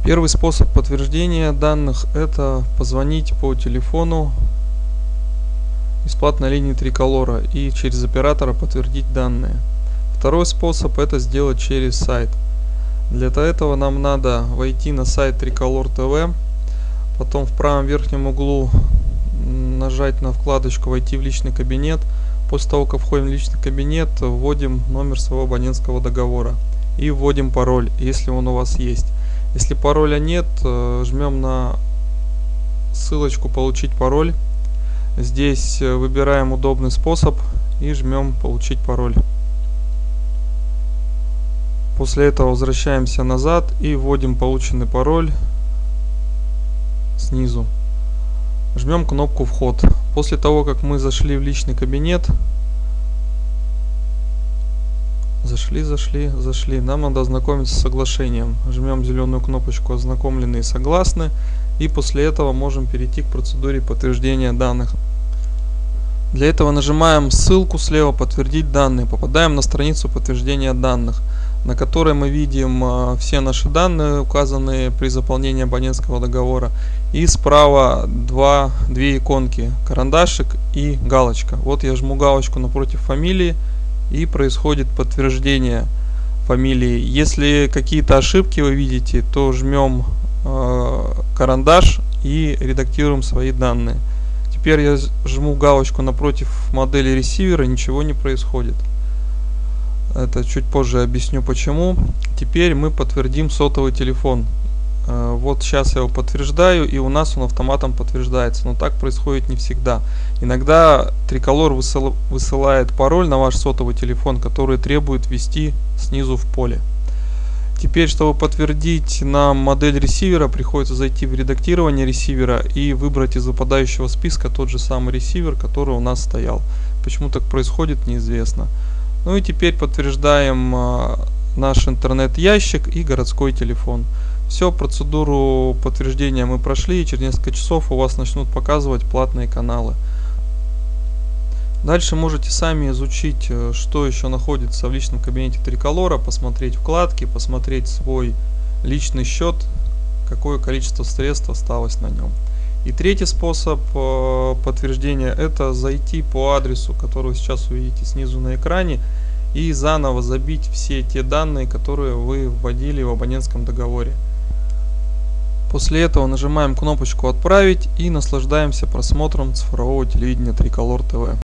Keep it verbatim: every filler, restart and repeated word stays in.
Первый способ подтверждения данных – это позвонить по телефону из платной линии Триколора и через оператора подтвердить данные. Второй способ – это сделать через сайт. Для этого нам надо войти на сайт Триколор ТВ, потом в правом верхнем углу нажать на вкладочку «Войти в личный кабинет». После того, как входим в личный кабинет, вводим номер своего абонентского договора и вводим пароль, если он у вас есть. Если пароля нет, жмем на ссылочку «Получить пароль». Здесь выбираем удобный способ и жмем «Получить пароль». После этого возвращаемся назад и вводим полученный пароль снизу. Жмем кнопку «Вход». После того, как мы зашли в личный кабинет, зашли, зашли, зашли, нам надо ознакомиться с соглашением. Жмем зеленую кнопочку «Ознакомлены и согласны», и после этого можем перейти к процедуре подтверждения данных. Для этого нажимаем ссылку слева «Подтвердить данные», попадаем на страницу подтверждения данных, на которой мы видим все наши данные, указанные при заполнении абонентского договора. И справа два, две иконки: карандашик и галочка. Вот я жму галочку напротив фамилии, и происходит подтверждение фамилии. Если какие-то ошибки вы видите, то жмем э, карандаш и редактируем свои данные. Теперь я жму галочку напротив модели ресивера, ничего не происходит. Это чуть позже объясню почему. Теперь мы подтвердим сотовый телефон. Вот сейчас я его подтверждаю, и у нас он автоматом подтверждается. Но так происходит не всегда. Иногда Триколор высылает пароль на ваш сотовый телефон, который требует ввести снизу в поле. Теперь, чтобы подтвердить нам модель ресивера, приходится зайти в редактирование ресивера и выбрать из выпадающего списка тот же самый ресивер, который у нас стоял. Почему так происходит, неизвестно. Ну и теперь подтверждаем а, наш интернет-ящик и городской телефон. Все, процедуру подтверждения мы прошли, и через несколько часов у вас начнут показывать платные каналы. Дальше можете сами изучить, что еще находится в личном кабинете Триколора, посмотреть вкладки, посмотреть свой личный счет, какое количество средств осталось на нем. И третий способ подтверждения – это зайти по адресу, который вы сейчас увидите снизу на экране, и заново забить все те данные, которые вы вводили в абонентском договоре. После этого нажимаем кнопочку «Отправить» и наслаждаемся просмотром цифрового телевидения Триколор ТВ.